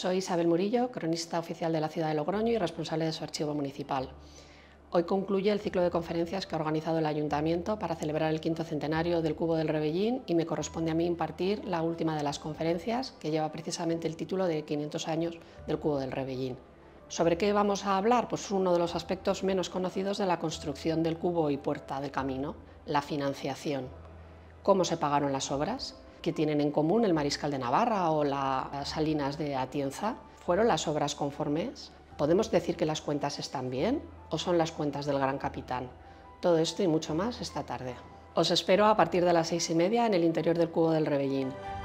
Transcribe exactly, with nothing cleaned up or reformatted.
Soy Isabel Murillo, cronista oficial de la ciudad de Logroño y responsable de su archivo municipal. Hoy concluye el ciclo de conferencias que ha organizado el Ayuntamiento para celebrar el quinto centenario del Cubo del Rebellín y me corresponde a mí impartir la última de las conferencias, que lleva precisamente el título de quinientos años del Cubo del Rebellín. ¿Sobre qué vamos a hablar? Pues uno de los aspectos menos conocidos de la construcción del Cubo y Puerta del Camino, la financiación. ¿Cómo se pagaron las obras? ¿Qué tienen en común el Mariscal de Navarra o las Salinas de Atienza? ¿Fueron las obras conformes? ¿Podemos decir que las cuentas están bien o son las cuentas del gran capitán? Todo esto y mucho más esta tarde. Os espero a partir de las seis y media en el interior del Cubo del Rebellín.